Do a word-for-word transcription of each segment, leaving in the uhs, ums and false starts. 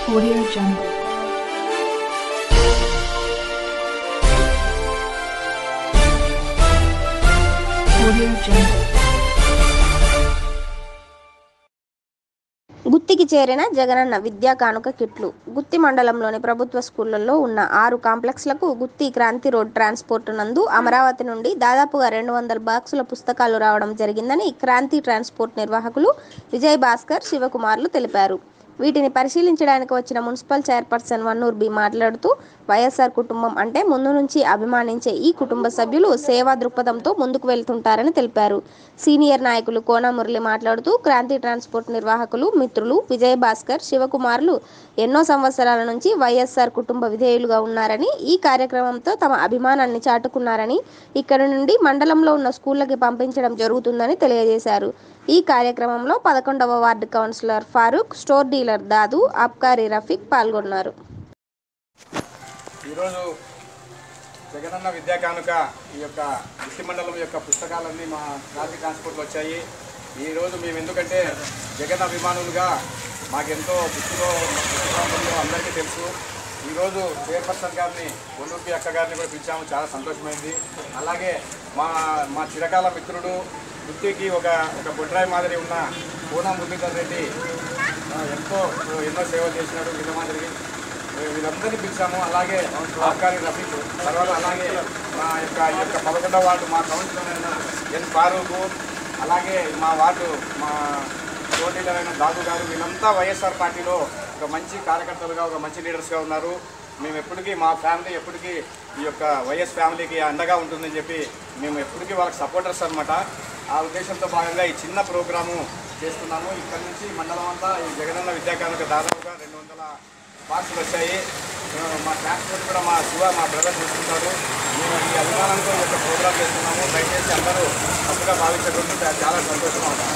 Audio Jungle. Audio Jungle. గుత్తికి చేరిన జగనన్న విద్యా కానుక కిట్లు. గుత్తి మండలంలోని ప్రభుత్వ స్కూళ్లలో ఉన్న ఆరు కాంప్లెక్స్లకు గుత్తి క్రాంతి రోడ్ ట్రాన్స్పోర్ట్ నందు అమరావతి నుండి దాదాపుగా రెండు వందల బాక్సుల పుస్తకాలు రావడం జరిగిందని క్రాంతి ట్రాన్స్పోర్ట్ నిర్వాహకులు విజయ్ భాస్కర్, శివకుమార్లు తెలిపారు. వీటిని పరిశీలించడానికి వచ్చిన మున్సిపల్ చైర్పర్సన్ వన్నూరు బి మాట్లాడుతూ వైఎస్ఆర్ కుటుంబం అంటే ముందు నుంచి అభిమానించే ఈ కుటుంబ సభ్యులు సేవా దృక్పథంతో ముందుకు వెళ్తుంటారని తెలిపారు. సీనియర్ నాయకులు కోన మురళి మాట్లాడుతూ క్రాంతి ట్రాన్స్పోర్ట్ నిర్వాహకులు మిత్రులు విజయ్ భాస్కర్, శివకుమార్లు ఎన్నో సంవత్సరాల నుంచి వైఎస్ఆర్ కుటుంబ విధేయులుగా ఉన్నారని, ఈ కార్యక్రమంతో తమ అభిమానాన్ని చాటుకున్నారని, ఇక్కడి నుండి మండలంలో ఉన్న స్కూళ్లకి పంపించడం జరుగుతుందని తెలియజేశారు. ఈ కార్యక్రమంలో పదకొండవ ward councillor Farooq, store dealer Dadu, అబ్కారీ రఫీక్ పాల్గొన్నారు. ఈరోజు జగనన్న విద్యా కానుక ఈ యొక్క గుత్తి మండలం యొక్క పుస్తకాలన్నీ మా క్రాంతి ట్రాన్స్పోర్ట్లో వచ్చాయి. ఈరోజు మేము ఎందుకంటే జగన్ అభిమానులుగా మాకెంతో గుర్తులో అందరికీ తెలుసు. ఈరోజు చైర్పర్సన్ గారిని, వన్నూరు అక్క గారిని కూడా పిలిచాము, చాలా సంతోషమైంది. అలాగే మా మా చిరకాల మిత్రుడు, గుత్తికి ఒక ఒక బొడ్రాయి మాదిరి ఉన్న కోన మురళీధర్ రెడ్డి ఎంతో ఎన్నో సేవలు చేసినాడు. వీళ్ళ మాదిరి వీళ్ళందరినీ పిలిచాము. అలాగే అబ్కారీ రఫీక్, తర్వాత అలాగే మా యొక్క ఈ యొక్క పదకొండవ వార్డు మా కౌన్సిలర్ అయిన ఎన్ ఫారూకు, అలాగే మా వార్డు మా పోటీలర్ అయిన దాదు గారు, వీళ్ళంతా వైఎస్ఆర్ పార్టీలో ఒక మంచి కార్యకర్తలుగా, ఒక మంచి లీడర్స్గా ఉన్నారు. మేము ఎప్పటికీ మా ఫ్యామిలీ ఎప్పటికీ ఈ యొక్క వైఎస్ ఫ్యామిలీకి అండగా ఉంటుందని చెప్పి మేము ఎప్పటికీ వాళ్ళకి సపోర్టర్స్ అనమాట. ఆ ఉద్దేశంతో భాగంగా ఈ చిన్న ప్రోగ్రాము చేస్తున్నాము. ఇక్కడ నుంచి మండలం అంతా ఈ జగనన్న విద్యా కానుక దాదాపుగా రెండు వందల బాక్సులు వచ్చాయి. మా ట్రాన్స్పోర్ట్ కూడా మా శివ మా బ్రదర్ చూసుకుంటారు. మేము ఈ అభిమానంతో ఈ యొక్క ప్రోగ్రామ్ చేస్తున్నాము. దయచేసి అందరూ తప్పుగా భావించకుండా చాలా సంతోషంగా ఉంటాం.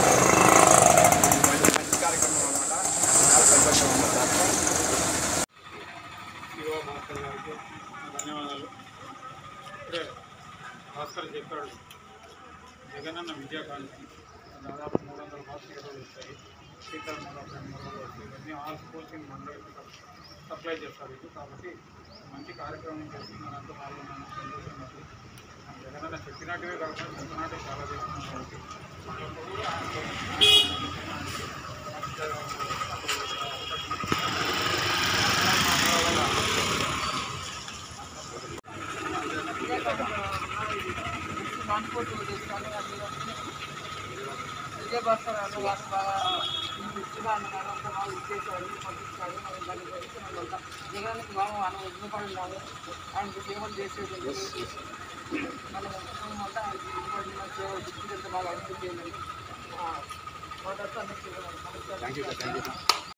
మంచి కార్యక్రమం అనమాట. చాలా సంతోషంగా ఉన్నాం. శివ భాస్కర్ గారికి ధన్యవాదాలు. ఇప్పుడే భాస్కర్ చెప్పాడు, జగనన్న విద్యా కానుక దాదాపు మూడు వందల బాక్సులు ఈరోజు వచ్చాయి. శీతల మూడు వందలు వస్తాయి. ఇవన్నీ ఆల్ స్కూల్స్కి మండలికి సప్లై చేస్తారు. ఇది కాబట్టి మంచి కార్యక్రమం చేస్తున్నంత పాల్గొన్నాను, సంతోషం. నాకు జగనన్న చెప్పినట్టువే కాకుండా చెప్పినట్టే చాలా చేస్తున్నారు. ట్రాన్స్పోర్ట్ విజయ్ భాస్కర్ అన్న వారు బాగా ఇచ్చిగా అన్నదంతా బాగా ఇచ్చేసాడు, పంపించాడు. దాని గురించి మనం జగన్కి బాగా మనం ఇవ్వబడినాము. ఆయనకు సేవలు చేసేది మన కుటుంబం అంతా ఆయనకి ఇవ్వబడిన సేవలు గుర్తించే బాగా అనిపించేది. మాట్లాడుతూ అందరికీ